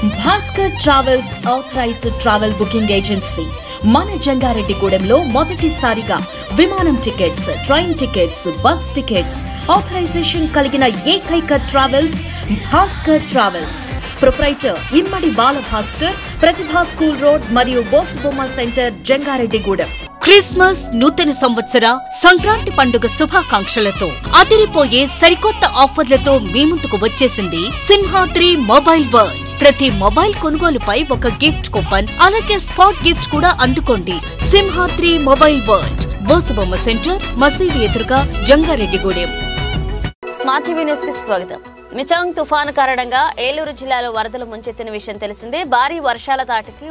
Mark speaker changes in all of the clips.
Speaker 1: Bhaskar travels authorised travel booking agency మన జంగారెడ్డిగూడెంలో మొదటిసారిగా విమానం tickets, train tickets, bus tickets authorisation కలిగిన ఏకైక travels Bhaskar travels. Proprietor Immadi Bala Bhaskar, Pratibha school road మరియు బోసుబొమ్మ సెంటర్, జంగారెడ్డిగూడెం. క్రిస్మస్, నూతన సంవత్సర, సంక్రాంతి పండుగ శుభాకాంక్షలతో అదిరిపోయే సరికొత్త ఆఫర్లతో మీ ముందుకు వచ్చేసింది సింహాద్రి మొబైల్ వరల్డ్. ప్రతి మొబైల్ కొనుగోలుపై ఒక గిఫ్ట్ కూపన్, అలాగే స్పాట్ గిఫ్ట్ కూడా అందుకోండి. Simhadri mobile world, Bosubomma centre, మసీదు ఎదురుగా, జంగారెడ్డిగూడెం.
Speaker 2: స్మార్ట్ టీవీ న్యూస్ కి స్వాగతం. మిచాంగ్ తుఫాను కారణంగా ఏలూరు జిల్లాలో వరదలు ముంచెత్తిన విషయం తెలిసిందే. భారీ వర్షాల తాటికి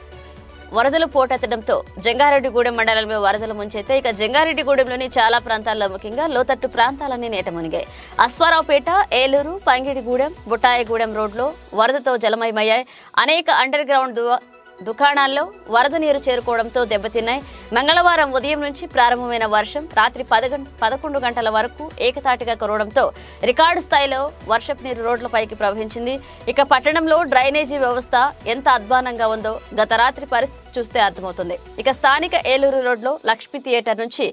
Speaker 2: వరదలు పోటెత్తడంతో జంగారెడ్డిగూడెం మండలంలో వరదలు ముంచెత్తాయి. ఇక జంగారెడ్డిగూడెంలోని చాలా ప్రాంతాల్లో, ముఖ్యంగా లోతట్టు ప్రాంతాలన్నీ నీట మునిగాయి. అశ్వారావుపేట, ఏలూరు, పంగిడిగూడెం, బుట్టాయగూడెం రోడ్లో వరదతో జలమయమయ్యాయి. అనేక అండర్ గ్రౌండ్ దుకాణాల్లో వరద నీరు చేరుకోవడంతో దెబ్బతిన్నాయి. మంగళవారం ఉదయం నుంచి ప్రారంభమైన వర్షం రాత్రి 11 గంటల వరకు ఏకతాటిగా కురవడంతో రికార్డు స్థాయిలో వర్షపు నీరు రోడ్లపైకి ప్రవహించింది. ఇక పట్టణంలో డ్రైనేజీ వ్యవస్థ ఎంత అధ్వానంగా ఉందో గత రాత్రి పరిస్థితి చూస్తే అర్థమవుతుంది. ఇక స్థానిక ఏలూరు రోడ్లో లక్ష్మీ థియేటర్ నుంచి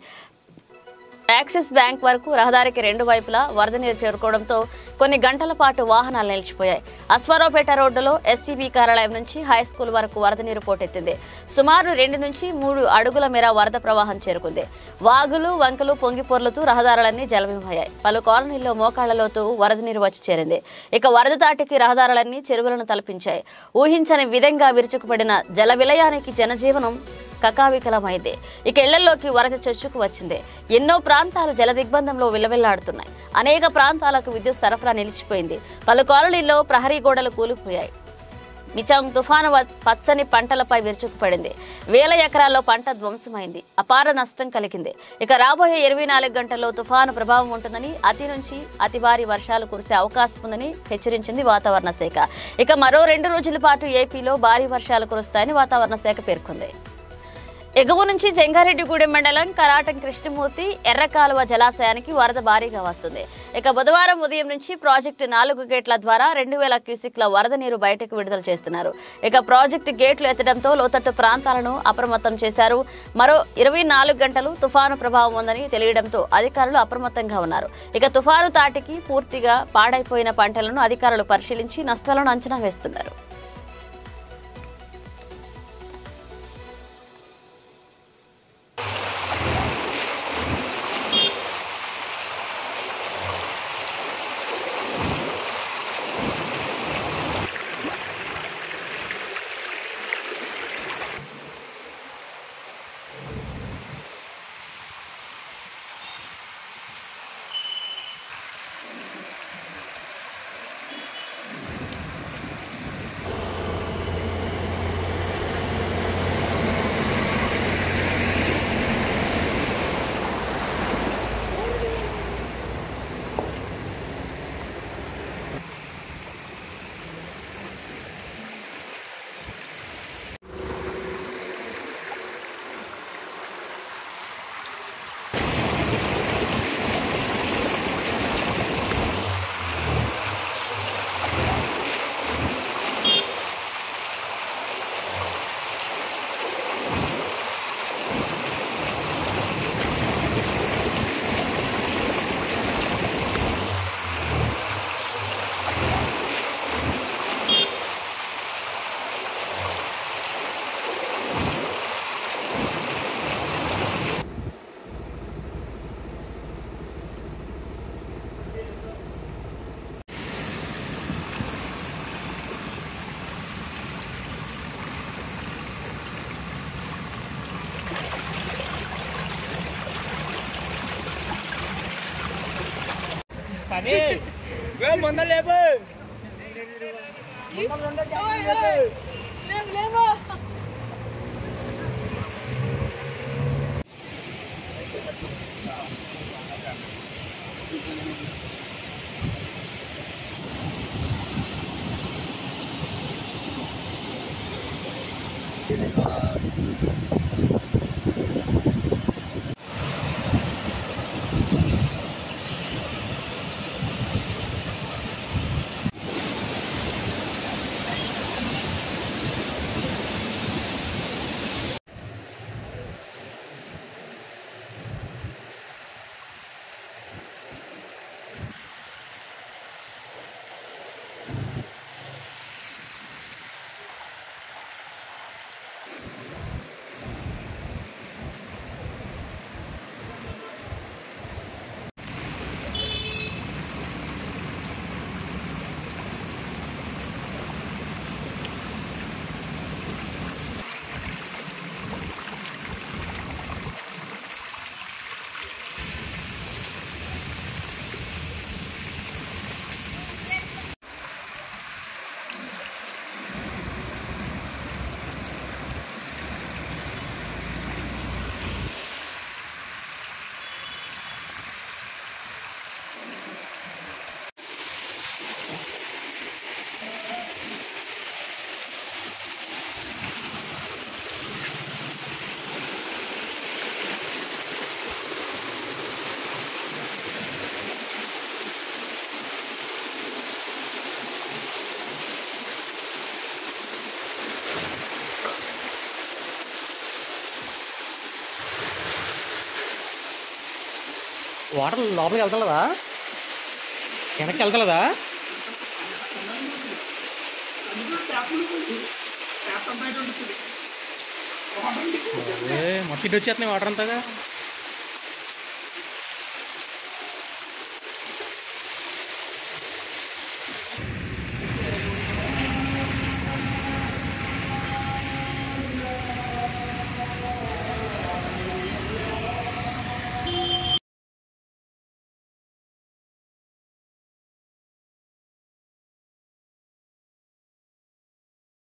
Speaker 2: యాక్సిస్ బ్యాంక్ వరకు రహదారికి రెండు వైపులా వరద నీరు చేరుకోవడంతో కొన్ని గంటల పాటు వాహనాలు నిలిచిపోయాయి. అశ్వారావుపేట రోడ్డులో ఎస్సీబీ కార్యాలయం నుంచి హై స్కూల్ వరకు వరద నీరు పోటెత్తింది. సుమారు 2 నుంచి 3 అడుగుల మేర వరద ప్రవాహం చేరుకుంది. వాగులు, వంకలు పొంగిపొర్లుతూ రహదారులన్నీ జలమయమయ్యాయి. పలు కాలనీల్లో మోకాళ్లలోతూ వరద నీరు వచ్చి చేరింది. ఇక వరద తాటికి రహదారులన్నీ చెరువులను తలపించాయి. ఊహించని విధంగా విరుచుకుపడిన జల విలయానికి జనజీవనం కకావికలమైంది. ఇక ఇళ్లలోకి వరద చొచ్చుకు వచ్చింది. ఎన్నో ప్రాంతాలు జల దిగ్బంధంలో విలవిల్లాడుతున్నాయి. అనేక ప్రాంతాలకు విద్యుత్ సరఫరా నిలిచిపోయింది. పలు కాలనీల్లో ప్రహరీ గోడలు కూలిపోయాయి. మిచాంగ్ తుఫాను పచ్చని పంటలపై విరుచుకుపడింది. వేల ఎకరాల్లో పంట ధ్వంసమైంది. అపార నష్టం కలిగింది. ఇక రాబోయే 24 గంటల్లో తుఫాను ప్రభావం ఉంటుందని, అతి నుంచి అతి భారీ వర్షాలు కురిసే అవకాశం ఉందని హెచ్చరించింది వాతావరణ శాఖ. ఇక మరో 2 రోజుల పాటు ఏపీలో భారీ వర్షాలు కురుస్తాయని వాతావరణ శాఖ పేర్కొంది. ఎగువ నుంచి జంగారెడ్డిగూడెం మండలం కరాటం కృష్ణమూర్తి ఎర్రకాలువ జలాశయానికి వరద భారీగా వస్తుంది. ఇక బుధవారం ఉదయం నుంచి ప్రాజెక్టు 4 గేట్ల ద్వారా 2000 క్యూసిక్ల వరద నీరు బయటకు విడుదల చేస్తున్నారు. ఇక ప్రాజెక్టు గేట్లు ఎత్తడంతో లోతట్టు ప్రాంతాలను అప్రమత్తం చేశారు. మరో 24 గంటలు తుఫాను ప్రభావం ఉందని తెలియడంతో అధికారులు అప్రమత్తంగా ఉన్నారు. ఇక తుఫాను తాటికి పూర్తిగా పాడైపోయిన పంటలను అధికారులు పరిశీలించి నష్టాలను అంచనా వేస్తున్నారు.
Speaker 3: వాటర్ లోపలికి వెళ్తలేదా? వెనక్కి వెళ్తలేదా? మొత్తం ఇటు వచ్చేస్తున్నాయి వాటర్ అంతాగా.